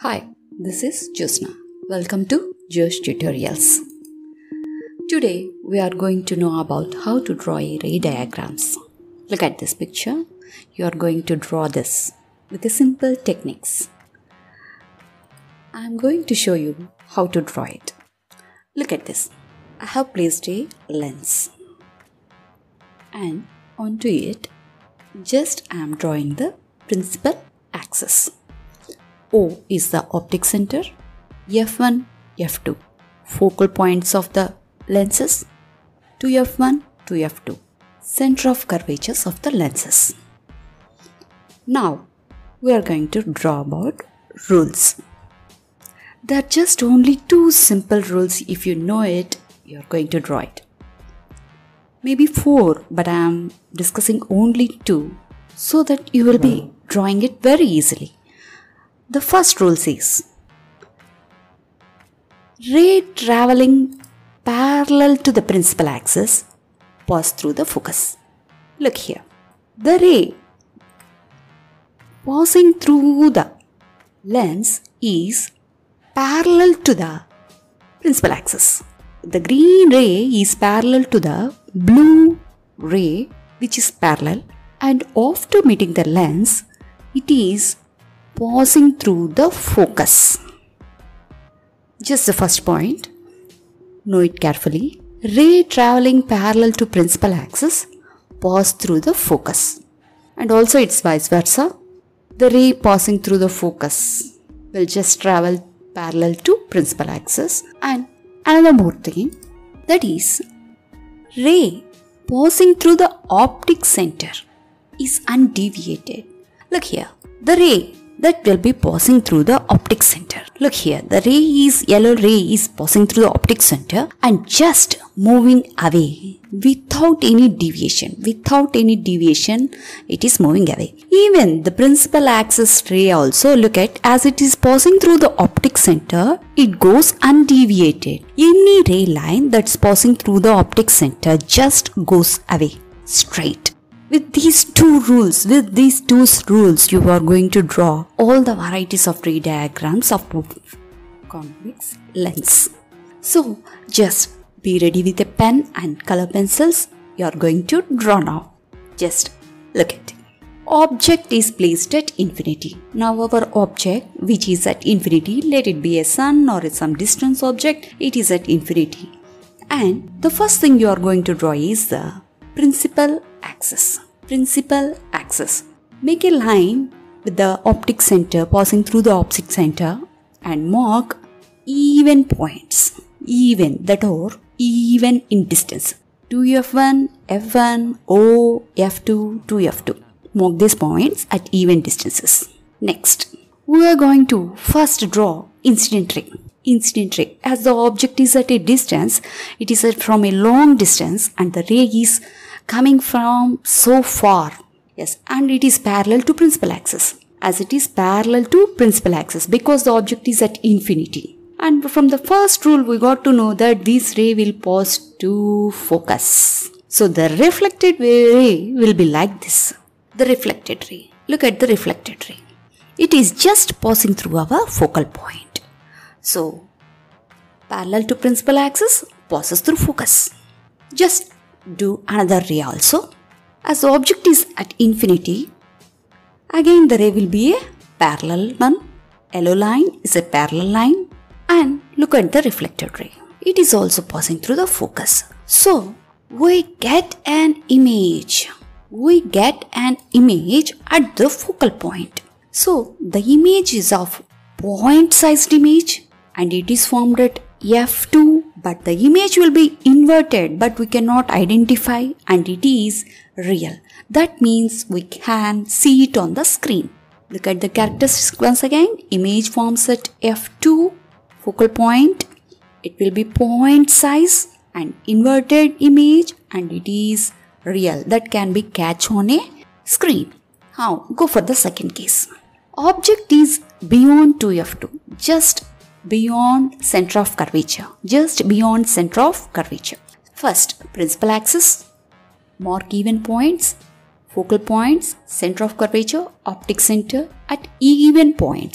Hi, this is Josna. Welcome to Josh Tutorials. Today we are going to know about how to draw ray diagrams. Look at this picture. You are going to draw this with a simple techniques. I am going to show you how to draw it. Look at this. I have placed a lens and onto it just I am drawing the principal axis. O is the optic center, F1, F2, focal points of the lenses, 2F1, 2F2, center of curvatures of the lenses. Now, we are going to draw about rules. There are just only two simple rules. If you know it, you are going to draw it. Maybe four, but I am discussing only two so that you will be drawing it very easily. The first rule says, ray traveling parallel to the principal axis pass through the focus. Look here. The ray passing through the lens is parallel to the principal axis. The green ray is parallel to the blue ray, which is parallel, and after meeting the lens, it is passing through the focus. Just the first point, know it carefully. Ray traveling parallel to principal axis pass through the focus. And also it's vice versa. The ray passing through the focus will just travel parallel to principal axis. And another more thing, that is, ray passing through the optic center is undeviated. Look here, the ray that will be passing through the optic center. Look here, the yellow ray is passing through the optic center and just moving away without any deviation. Without any deviation, it is moving away. Even the principal axis ray also, look at, as it is passing through the optic center, it goes undeviated. Any ray line that's passing through the optic center just goes away straight. With these two rules, you are going to draw all the varieties of ray diagrams of convex lens. So, just be ready with a pen and color pencils. You are going to draw now. Just look at it. Object is placed at infinity. Now our object, which is at infinity, let it be a sun or some distance object, it is at infinity. And the first thing you are going to draw is the principal axis. Principal axis. Make a line with the optic center passing through the optic center and mark even points. Even in distance. 2F1, F1, O, F2, 2F2. Mark these points at even distances. Next, we are going to first draw incident ray. Incident ray. As the object is at a distance, it is from a long distance and the ray is coming from so far. Yes, and it is parallel to principal axis. As it is parallel to principal axis because the object is at infinity. And from the first rule, we got to know that this ray will pass to focus. So the reflected ray will be like this. The reflected ray. Look at the reflected ray. It is just passing through our focal point. So, parallel to principal axis, passes through focus. Just do another ray also. As the object is at infinity, again the ray will be a parallel one. Yellow line is a parallel line. And look at the reflected ray. It is also passing through the focus. So, we get an image. We get an image at the focal point. So, the image is of point-sized image and it is formed at F2, but the image will be inverted, but we cannot identify and it is real. That means we can see it on the screen. Look at the characteristics once again. Image forms at F2, focal point. It will be point size and inverted image and it is real. That can be catch on a screen. Now, go for the second case. Object is beyond 2F2. Just beyond center of curvature. Just beyond center of curvature. First, principal axis. Mark even points. Focal points, center of curvature, optic center at even points.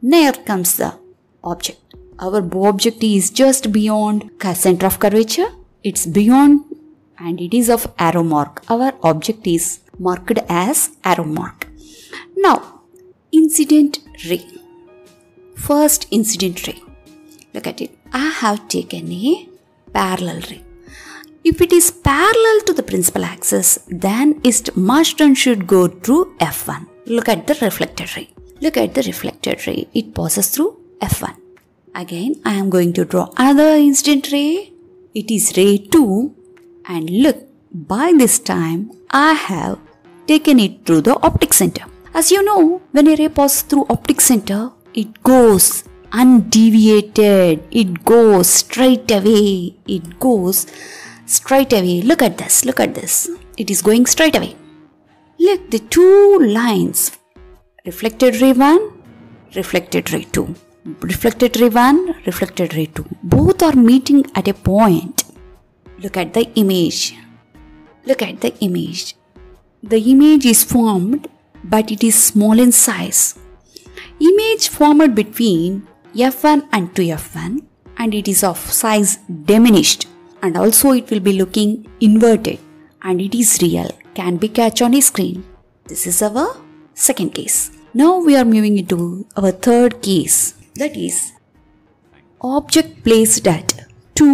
Here comes the object. Our object is just beyond center of curvature. It's beyond and it is of arrow mark. Our object is marked as arrow mark. Now, incident ray. First incident ray. Look at it. I have taken a parallel ray. If it is parallel to the principal axis, then it must and should go through F1. Look at the reflected ray. Look at the reflected ray. It passes through F1. Again, I am going to draw another incident ray. It is ray 2. And look, by this time, I have taken it through the optic center. As you know, when a ray passes through optic center, it goes undeviated. It goes straight away. It goes straight away. Look at this. Look at this. It is going straight away. Look, the two lines. Reflected ray 1, reflected ray 2. Reflected ray 1, reflected ray 2. Both are meeting at a point. Look at the image. Look at the image. The image is formed, but it is small in size. Image formed between F1 and 2F1, and it is of size diminished, and also it will be looking inverted, and it is real, can be catch on a screen. This is our second case. Now we are moving into our third case, that is object placed at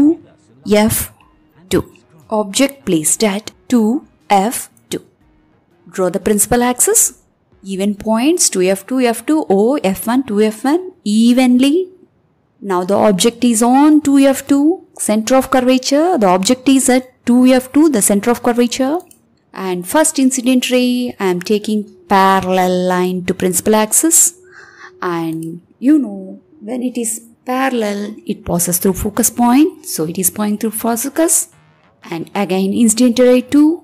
2F2. Object placed at 2F2. Draw the principal axis. Even points 2F2, F2, O, F1, 2F1 evenly. Now the object is on 2F2, center of curvature. The object is at 2F2, the center of curvature. And first incident ray, I am taking parallel line to principal axis. And you know, when it is parallel, it passes through focus point. So it is pointing through focus. And again, incident ray 2.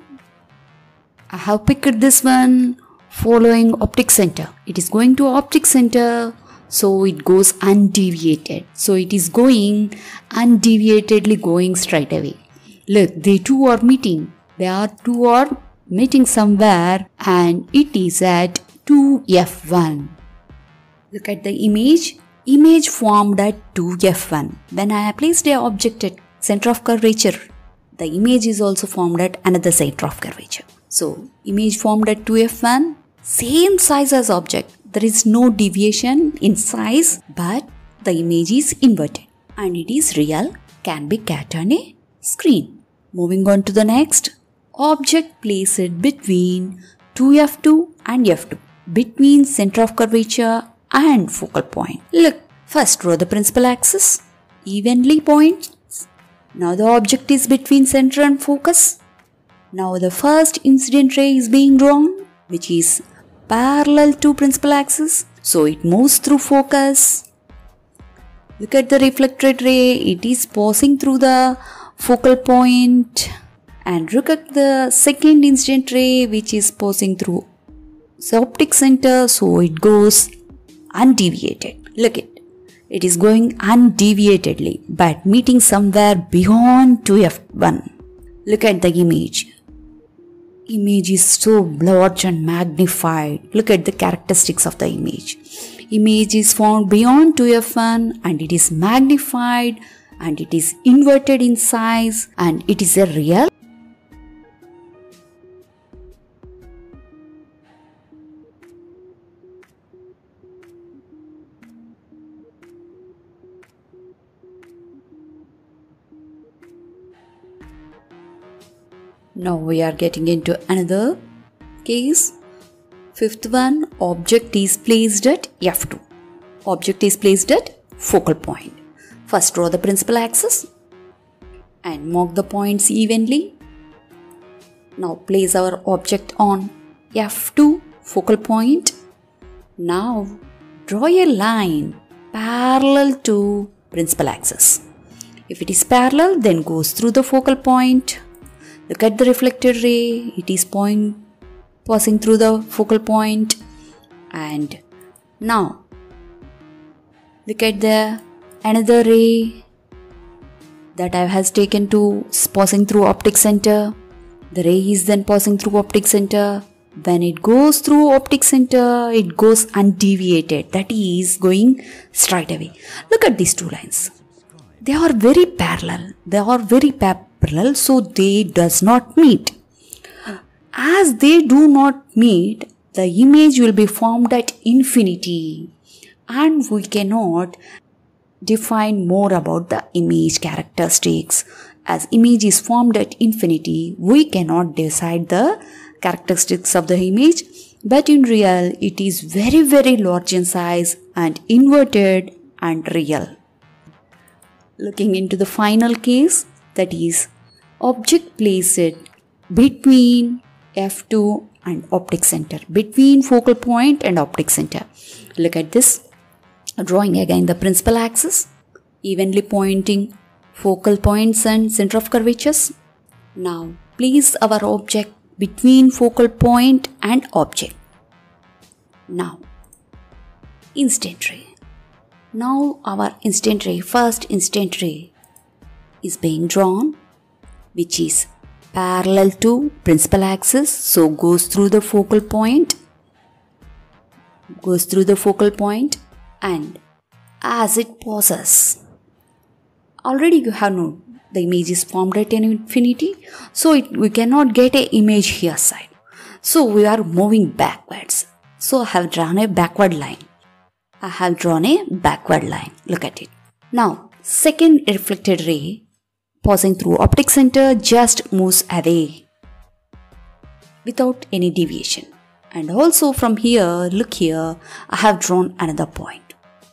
I have picked this one. Following optic center. It is going to optic center, so it goes undeviated. So it is going undeviatedly going straight away. Look, they two are meeting. Two are meeting somewhere and it is at 2F1. Look at the image. Image formed at 2F1. When I placed an object at center of curvature, the image is also formed at another center of curvature. So, image formed at 2F1. Same size as object. There is no deviation in size, but the image is inverted and it is real, can be caught on a screen. Moving on to the next. Object placed between 2F2 and F2. Between center of curvature and focal point. Look, first draw the principal axis. Evenly points. Now the object is between center and focus. Now the first incident ray is being drawn, which is parallel to principal axis, so it moves through focus. Look at the reflected ray, it is passing through the focal point. And look at the second incident ray, which is passing through the optic center, so it goes undeviated. Look at it is going undeviatedly, but meeting somewhere beyond 2F1. Look at the image. Image is so large and magnified. Look at the characteristics of the image. Image is found beyond 2F1 and it is magnified and it is inverted in size and it is a real. Now we are getting into another case. Fifth one, object is placed at F2. Object is placed at focal point. First draw the principal axis and mark the points evenly. Now place our object on F2 focal point. Now draw a line parallel to principal axis. If it is parallel, then goes through the focal point. Look at the reflected ray, it is passing through the focal point. And now look at the another ray that I has taken to passing through optic center. The ray is then passing through optic center. when it goes through optic center, it goes undeviated, that is going straight away. Look at these two lines. They are very parallel. So they does not meet. As they do not meet, the image will be formed at infinity, and we cannot define more about the image characteristics. As image is formed at infinity, we cannot decide the characteristics of the image, but in real it is very, very large in size and inverted and real. Looking into the final case, that is object placed between F2 and optic center, between focal point and optic center. Look at this. Drawing again the principal axis, evenly pointing focal points and center of curvatures. Now place our object between focal point and object. Now instant ray. Now our instant ray, first instant ray is being drawn, which is parallel to principal axis, so goes through the focal point, and as it passes, already you have known the image is formed at infinity, so we cannot get an image here side, so we are moving backwards. So I have drawn a backward line. Look at it. Now second reflected ray passing through optic center just moves away without any deviation. And also from here, look here, I have drawn another point.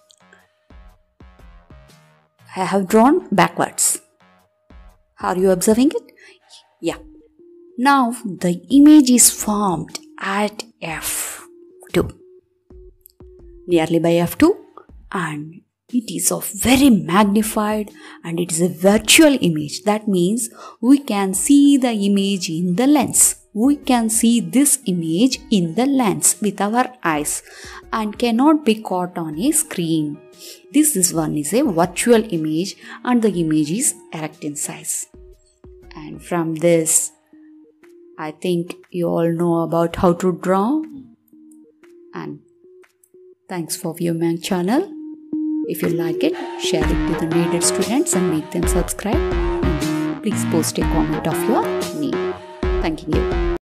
I have drawn backwards. Are you observing it? Yeah. Now the image is formed at F2, nearly by F2, and it is of very magnified, and it is a virtual image. That means we can see the image in the lens. We can see this image in the lens with our eyes and cannot be caught on a screen. This one is a virtual image, and the image is erect in size. And from this, I think you all know about how to draw. And thanks for viewing my channel. If you like it, share it to the needed students and make them subscribe. Please post a comment of your name. Thank you.